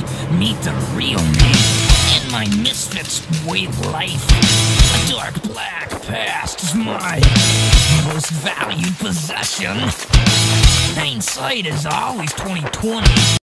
meet the real me in my misfits way of life. A dark black past is my most valued possession. Hindsight is always 20/20.